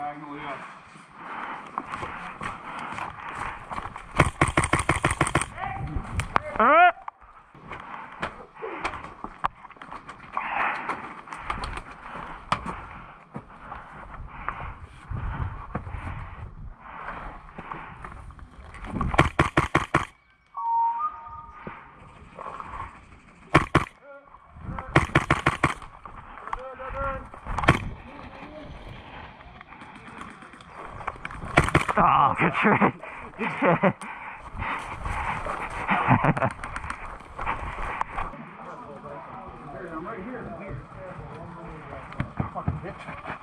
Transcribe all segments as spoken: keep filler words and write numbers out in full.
diagonally up. Uh. Oh, good trick. I'm right here. Fucking bitch.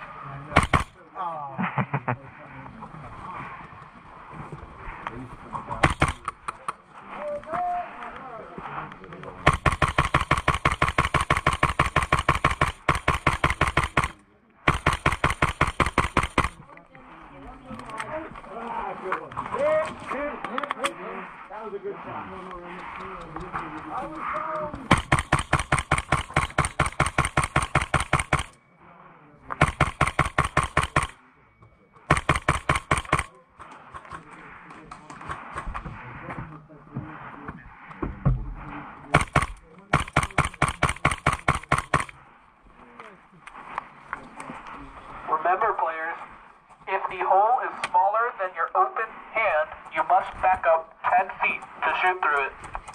That was a good shot. Remember, players, if the hole is smaller than your open hand, you must back up ten feet to shoot through it.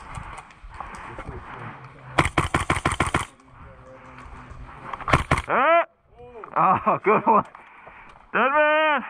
Uh. Oh, good one. Dead man.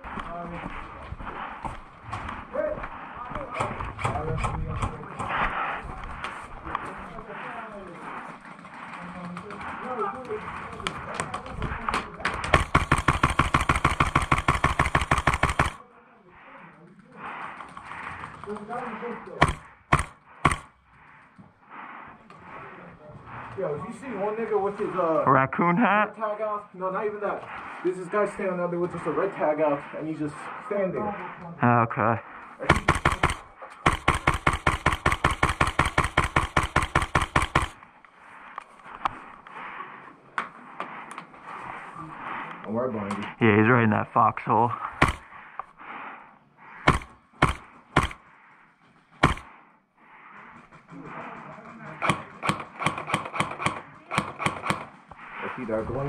Yo, if you see one nigga with his uh Raccoon hat? red tag out, no, not even that. There's this guy standing out there with just a red tag out, and he's just standing. Okay. I'm right behind you. Yeah, he's right in that foxhole. I see that one.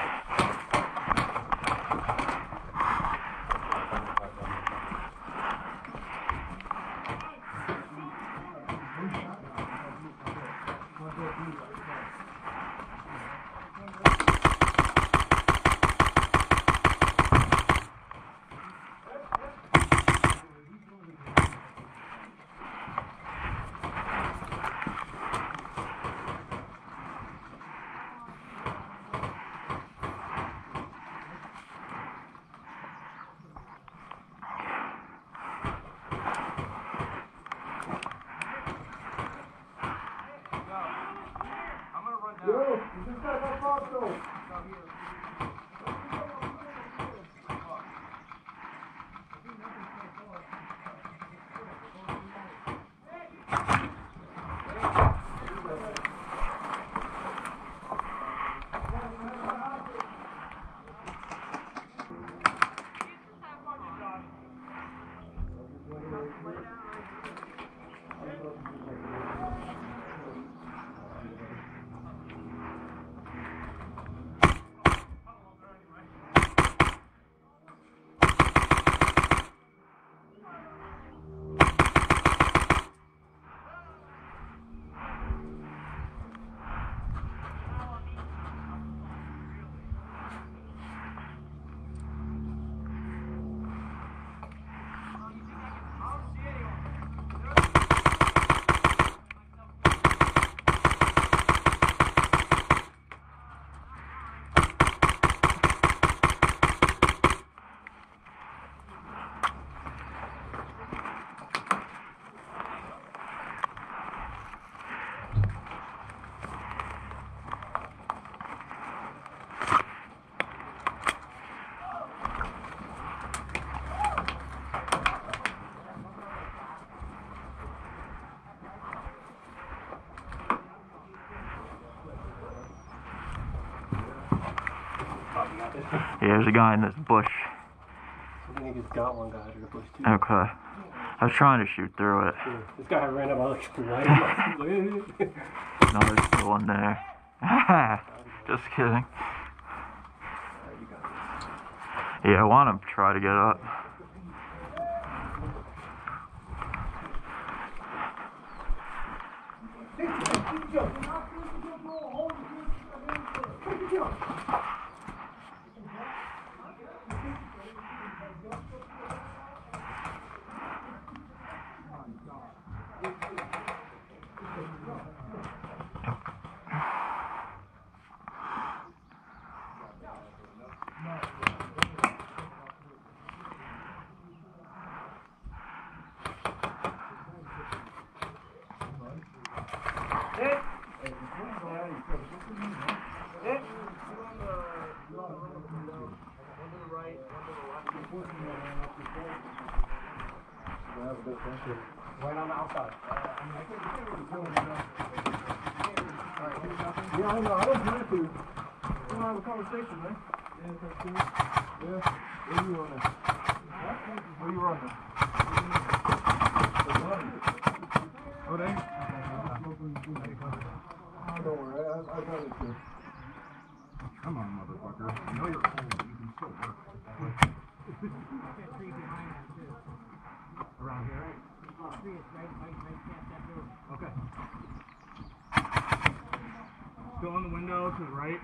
Yo, you just got that box though. Yeah, there's a guy in this bush. just got one guy to push two. Okay. I was trying to shoot through it. Yeah, this guy ran up, I like lighted him up. No, there's still one there. Just kidding. Yeah, I want him to try to get up. Right on the outside. Yeah, I know. I don't do it to you. We're gonna have a conversation, man. Yeah, that's cool. Yeah. Where you running? Where you running? Oh, they? Don't worry. I, I got it too. Come on, motherfucker. You know you're cold, but you can still work. Around here, right? Okay. Still in the window to the right.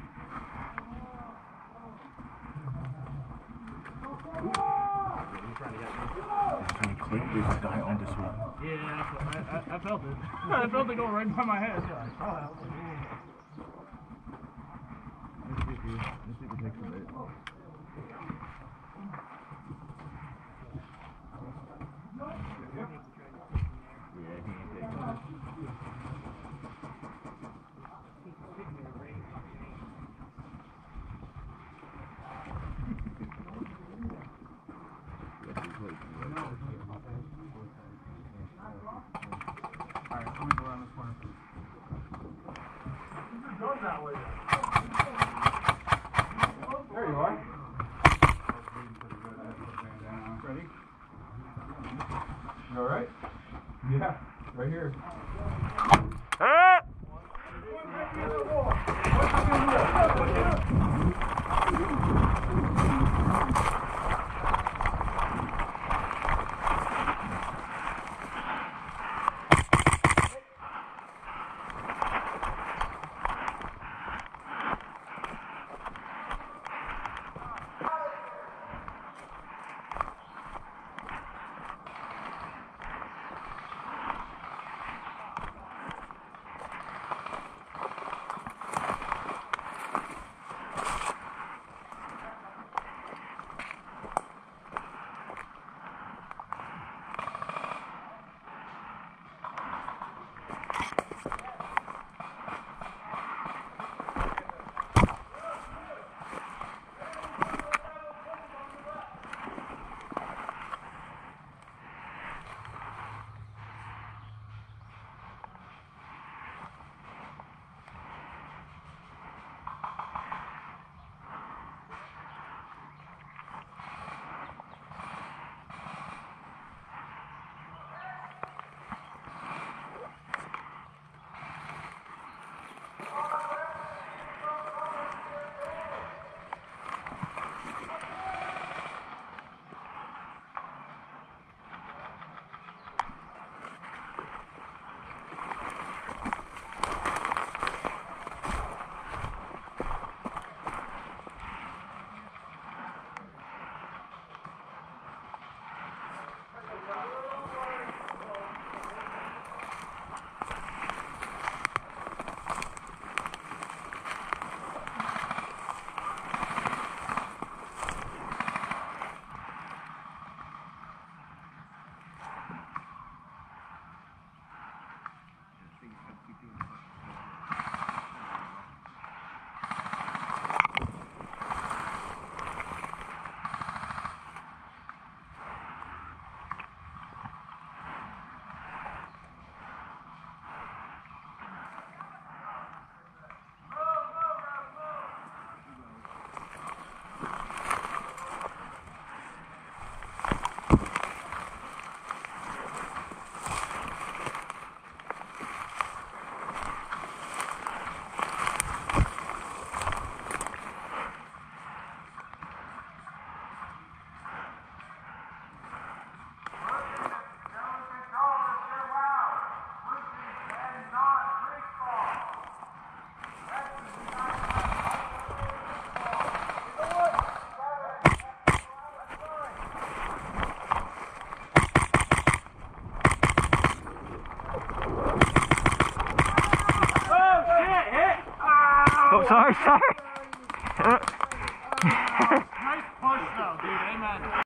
He's trying to get me. He's trying to click this guy on this one. Yeah, I, I, I felt it. I felt it go right by my head. Let's see if you, let's see if it takes a bit. There you are. Ready? You alright? Yeah, right here. Ah! sorry.